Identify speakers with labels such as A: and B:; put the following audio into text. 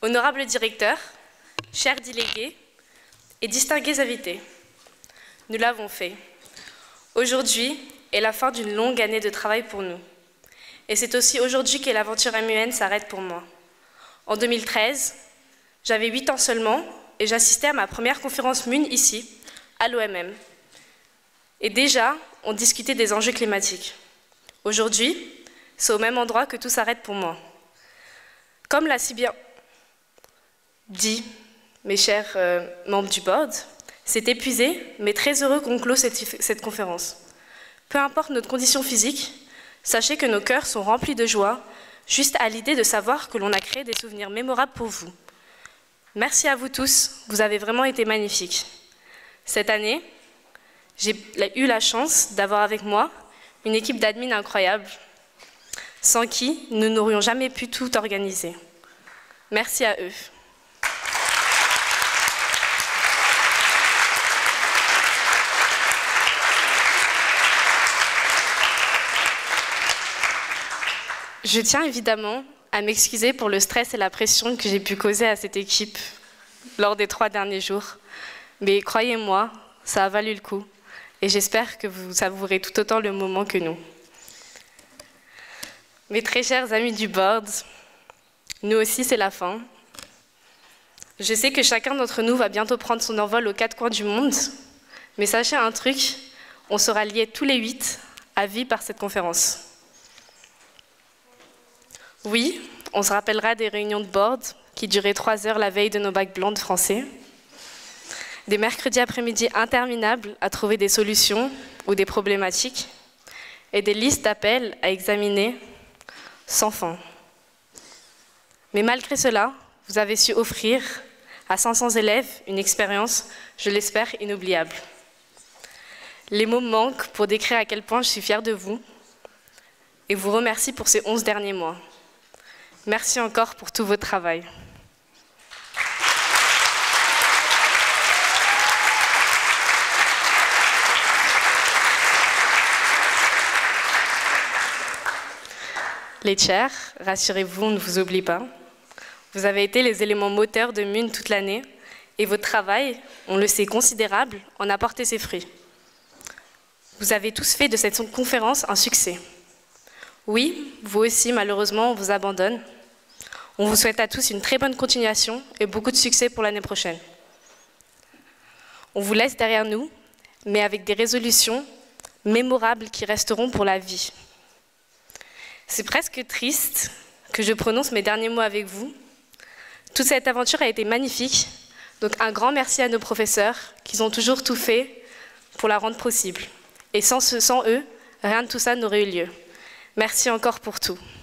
A: Honorable directeur, chers délégués et distingués invités, nous l'avons fait. Aujourd'hui est la fin d'une longue année de travail pour nous. Et c'est aussi aujourd'hui que l'aventure MUN s'arrête pour moi. En 2013, j'avais 8 ans seulement et j'assistais à ma première conférence MUN ici, à l'OMM. Et déjà, on discutait des enjeux climatiques. Aujourd'hui, c'est au même endroit que tout s'arrête pour moi. Comme l'a si bien dit mes chers membres du board, c'est épuisé, mais très heureux qu'on clôt cette conférence. Peu importe notre condition physique, sachez que nos cœurs sont remplis de joie, juste à l'idée de savoir que l'on a créé des souvenirs mémorables pour vous. Merci à vous tous, vous avez vraiment été magnifiques. Cette année, j'ai eu la chance d'avoir avec moi une équipe d'admin incroyable, sans qui nous n'aurions jamais pu tout organiser. Merci à eux. Je tiens évidemment à m'excuser pour le stress et la pression que j'ai pu causer à cette équipe lors des 3 derniers jours. Mais croyez-moi, ça a valu le coup. Et j'espère que vous savourez tout autant le moment que nous. Mes très chers amis du board, nous aussi c'est la fin. Je sais que chacun d'entre nous va bientôt prendre son envol aux 4 coins du monde. Mais sachez un truc, on sera liés tous les 8 à vie par cette conférence. Oui, on se rappellera des réunions de board qui duraient 3 heures la veille de nos bacs blancs de français, des mercredis après-midi interminables à trouver des solutions ou des problématiques, et des listes d'appels à examiner sans fin. Mais malgré cela, vous avez su offrir à 500 élèves une expérience, je l'espère, inoubliable. Les mots manquent pour décrire à quel point je suis fière de vous et vous remercie pour ces 11 derniers mois. Merci encore pour tout votre travail. Les chairs, rassurez-vous, on ne vous oublie pas. Vous avez été les éléments moteurs de MUN toute l'année et votre travail, on le sait, considérable, en a porté ses fruits. Vous avez tous fait de cette conférence un succès. Oui, vous aussi, malheureusement, on vous abandonne. On vous souhaite à tous une très bonne continuation et beaucoup de succès pour l'année prochaine. On vous laisse derrière nous, mais avec des résolutions mémorables qui resteront pour la vie. C'est presque triste que je prononce mes derniers mots avec vous. Toute cette aventure a été magnifique, donc un grand merci à nos professeurs qui ont toujours tout fait pour la rendre possible. Et sans eux, rien de tout ça n'aurait eu lieu. Merci encore pour tout.